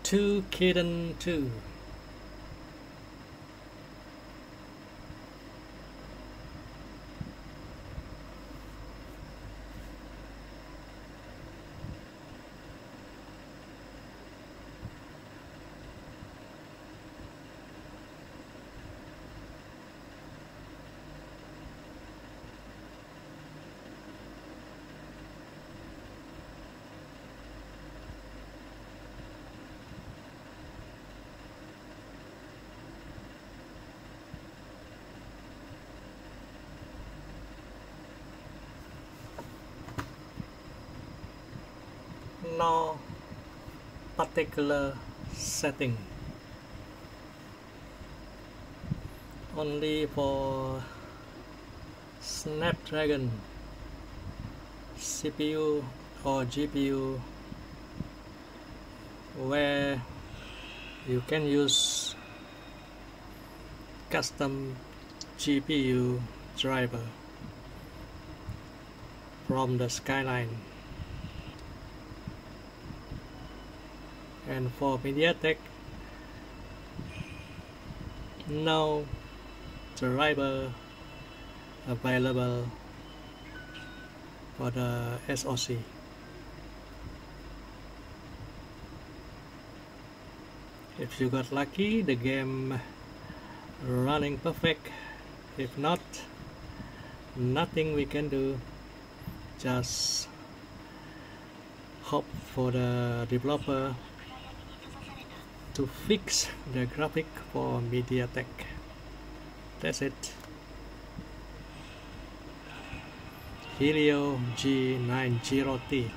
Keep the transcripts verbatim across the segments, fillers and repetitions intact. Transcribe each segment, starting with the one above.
two Kitten two. No particular setting, only for Snapdragon C P U or G P U, where you can use custom G P U driver from the Skyline. And for MediaTek, no driver available for the S O C. If you got lucky, the game running perfect. If not, nothing we can do. Just hope for the developer to fix the graphic for MediaTek. That's it. Helio G ninety T.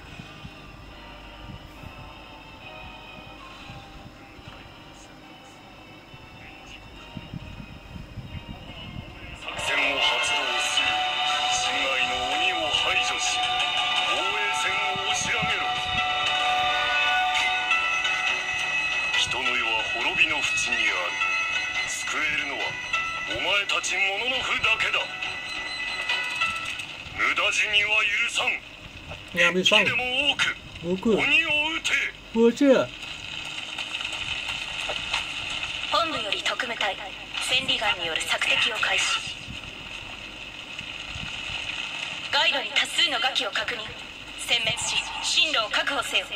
やめさん、僕、我这。 本部より特務隊、千里眼による索敵を開始。ガイドに多数のガキを確認。殲滅し、進路を確保せよ。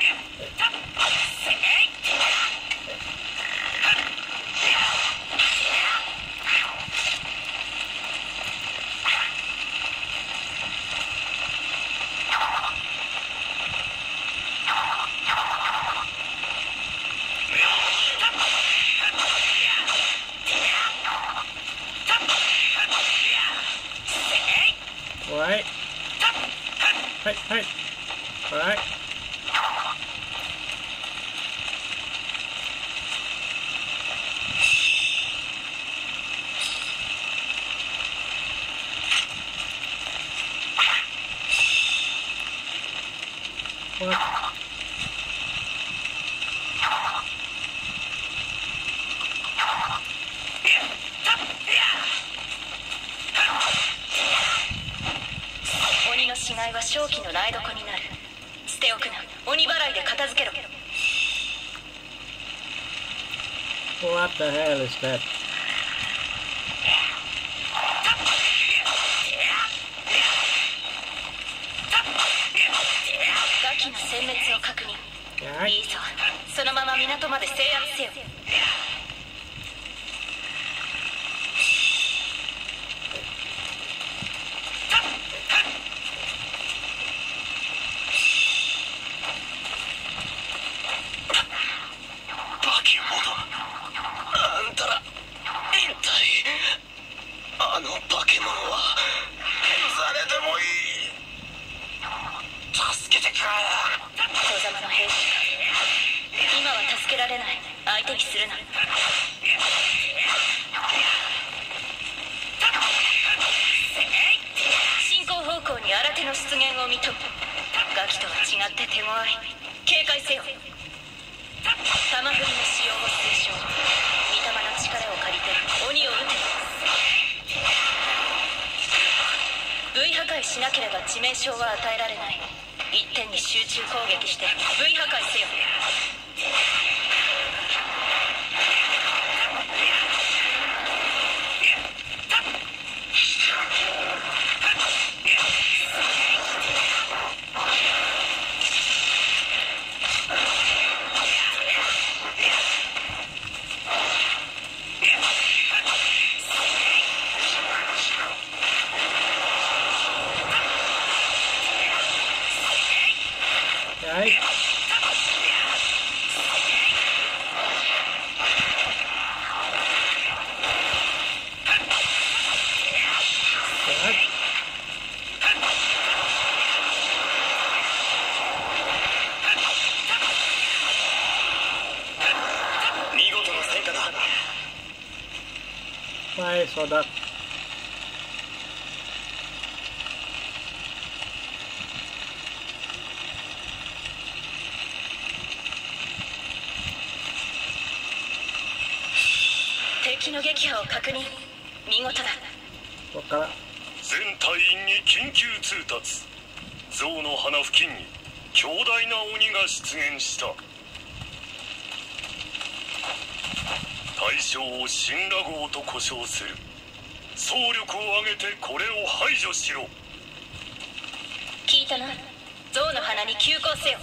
Alright. Hey, hey. Alright. What? What the hell is that? Alright. いいぞ、そのまま港まで制圧せよ。しなければ致命傷は与えられない。一点に集中攻撃して V 破壊せよ。 ไปโซดัก敵の撃破を確認。見事だ。 ここから全隊員に緊急通達。象の鼻付近に強大な鬼が出現した。対象を神羅号と呼称する。総力を挙げてこれを排除しろ。 聞いたな。象の鼻に急行せよ。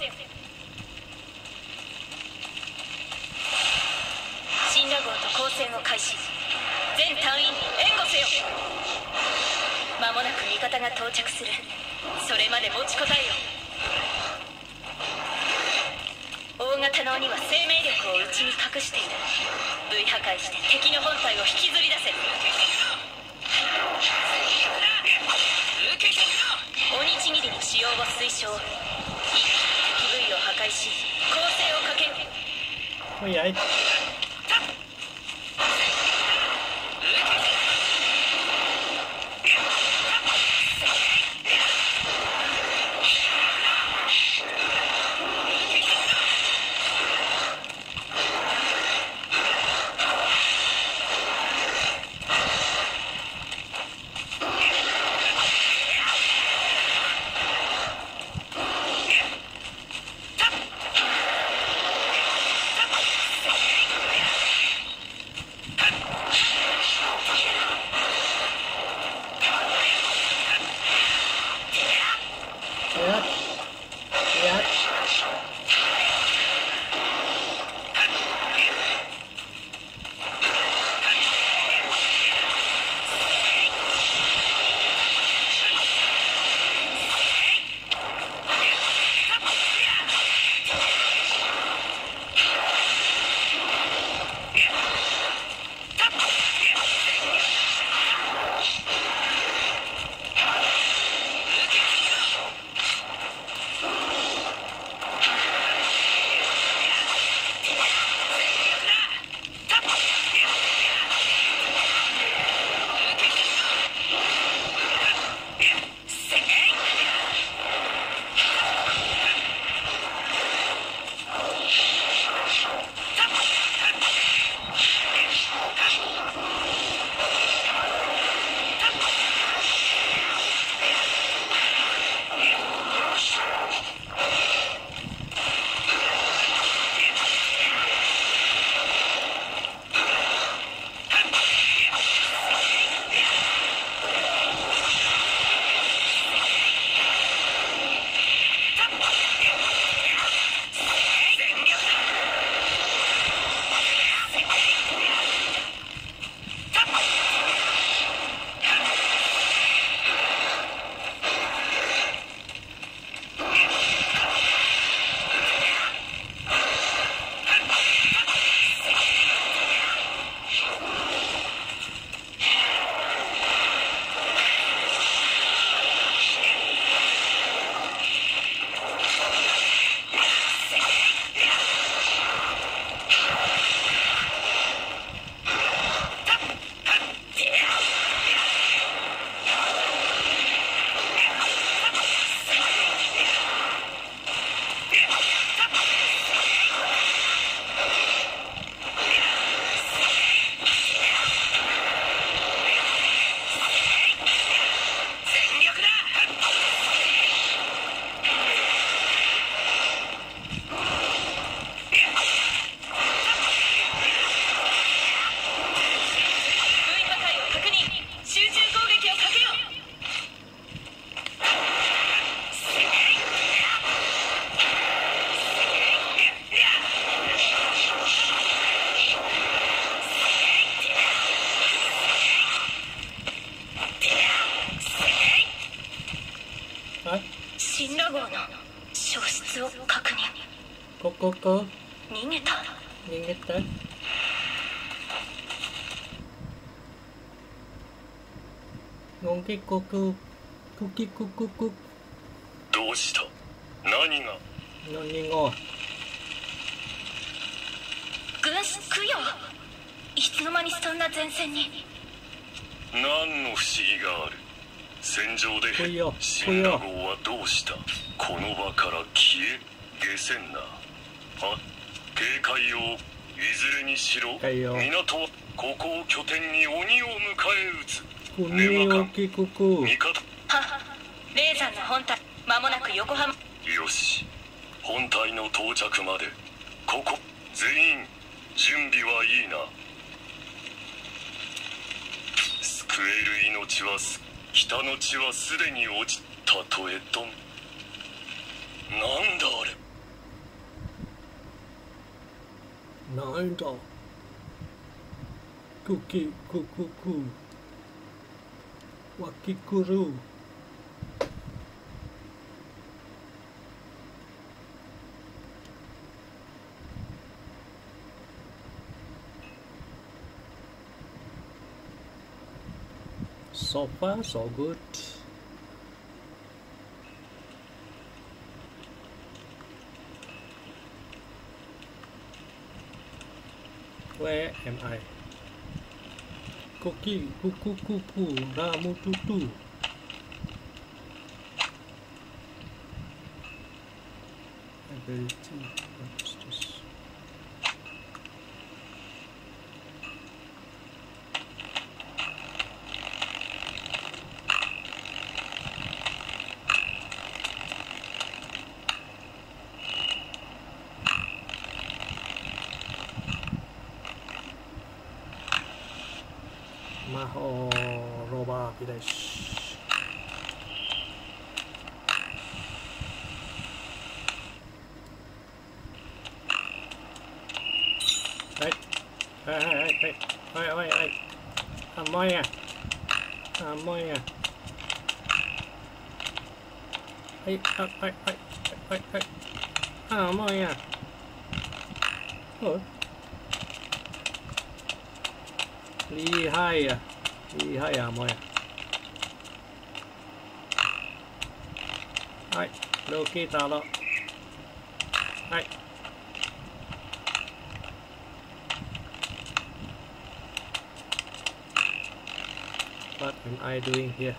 神羅号と交戦を開始。全隊員に援護せよ。間もなく味方が到着する。それまで持ちこたえよ。大型の鬼は生命力を内に隠している。V 破壊して敵の本体を引きずり出せ。鬼ちぎりの使用を推奨。一気に敵 V を破壊し攻勢をかける。 おいやい神羅号の消失を確認。 こここ逃げた。 逃げた。ゴンキコククキククク。 どうした？何が？ 何が？ 軍師供養。いつの間にそんな前線に。 何の不思議がある。戦場で来いよシンラ号はどうした。この場から消え下船な。あ、警戒を。いずれにしろはいよ港はここを拠点に鬼を迎え撃つ。 鬼を聞くく味方。 ははレーザーの本体間もなく横浜。 よし、本体の到着までここ。全員準備はいいな。救える命はす北の地はすでに落ちたとえとん。なんだあれ。 なんだクキクククワキクルSo far, so good. Where am I? Cookie, cuckoo, cuckoo, ramu tutu. Ability, what is this? Maho Roba Videsh. Right. Hey, hey, hey, hey, hey, hey, hey. Amoya. Amoya. Hey, hey, hey, hey, hey, hey. Amoya. Oh. 厲害呀，厲害呀，妹！はい、ロケーターだ。はい。What am I doing here?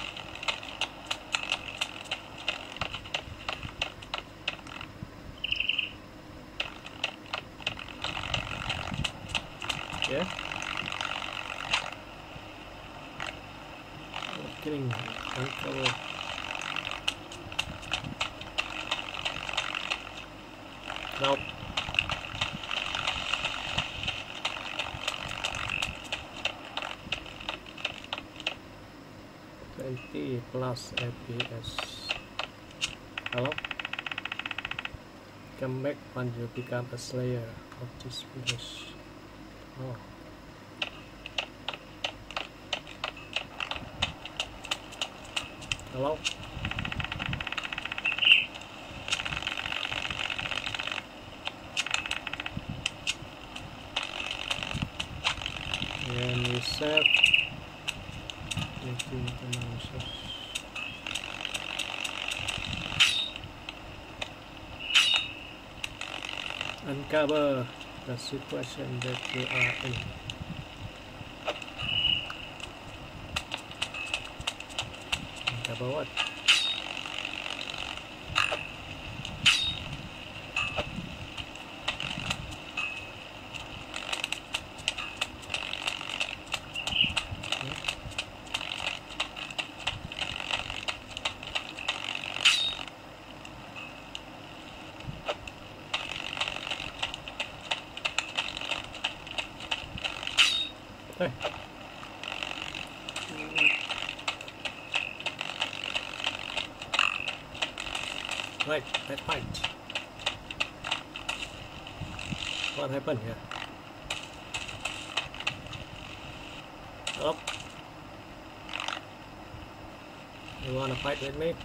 Yeah. Getting uncovered. Nope. Twenty plus F P S. Hello? Come back when you become a slayer of this village. Oh. Hello? And we set making analysis. Uncover the situation that you are in. Uncover what? Hey. Right, that fight. What happened here? Up. You wanna fight with me?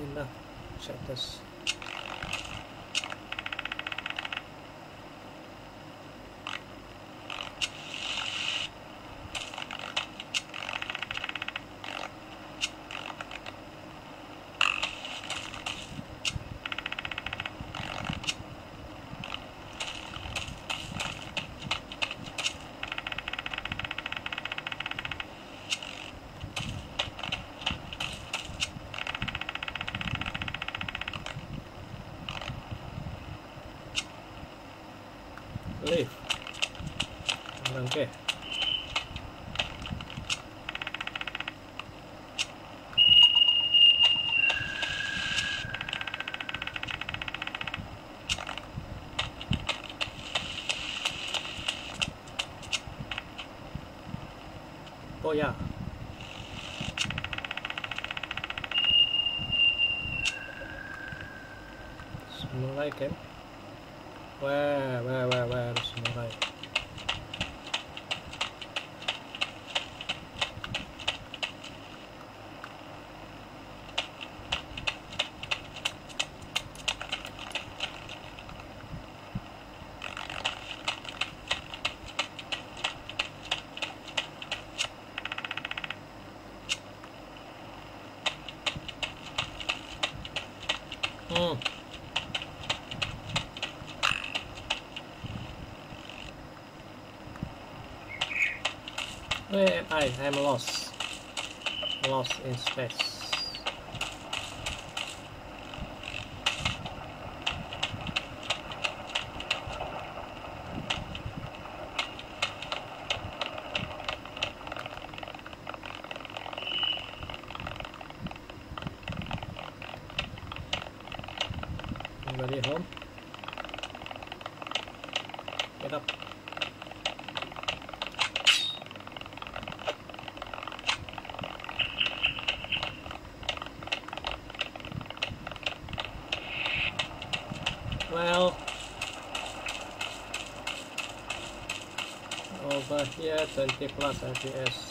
No, check this. Leave. Okay. Oh yeah. Samurai camp. Where, where, where, where is samurai? Hmm. Where am I? I'm lost. Lost in space. Anybody home? Get up. Well, over here twenty plus F P S.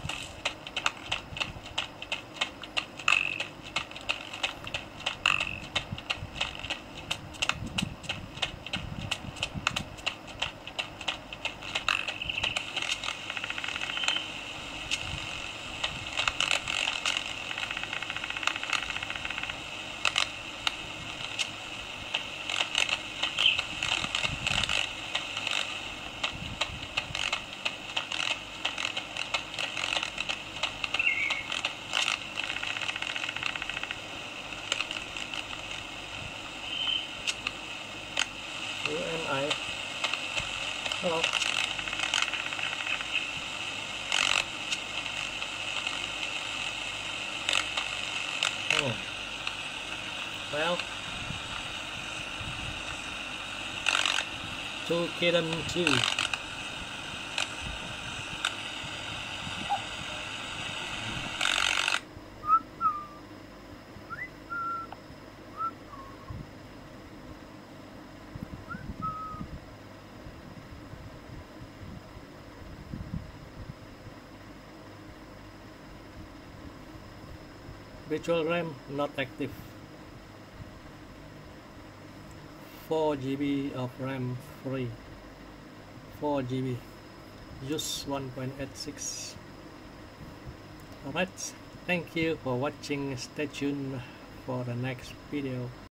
Who am I? Hello. Oh. Well. To kill them too. Virtual RAM not active. four G B of RAM free. four G B. Use one point eight six. Alright, thank you for watching. Stay tuned for the next video.